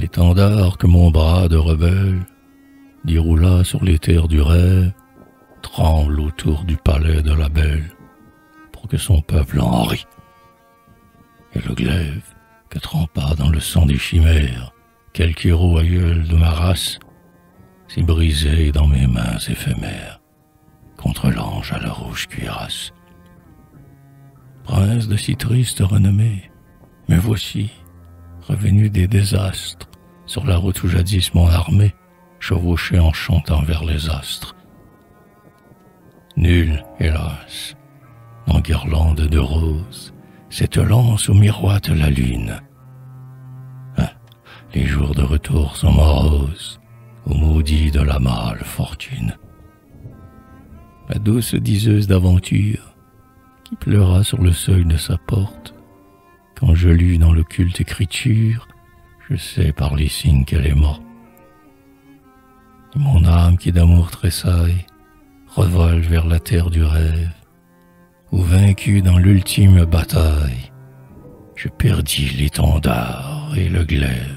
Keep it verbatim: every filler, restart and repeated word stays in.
L'étendard que mon bras de rebelle déroula sur les terres du rêve tremble autour du palais de la belle pour que son peuple en rit. Et le glaive que trempa dans le sang des chimères quelque héros aïeul de ma race s'est brisé dans mes mains éphémères contre l'ange à la rouge cuirasse. Prince de si triste renommée, me voici, revenu des désastres, sur la route où jadis mon armée chevauchait en chantant vers les astres. Nul, hélas, en guirlande de roses, cette lance où miroite la lune. Ah, les jours de retour sont moroses, au maudit de la mâle fortune. La douce diseuse d'aventure, qui pleura sur le seuil de sa porte, quand je lus dans l'occulte écriture, je sais par les signes qu'elle est morte. Et mon âme qui d'amour tressaille, revole vers la terre du rêve, où vaincu dans l'ultime bataille, je perdis l'étendard et le glaive.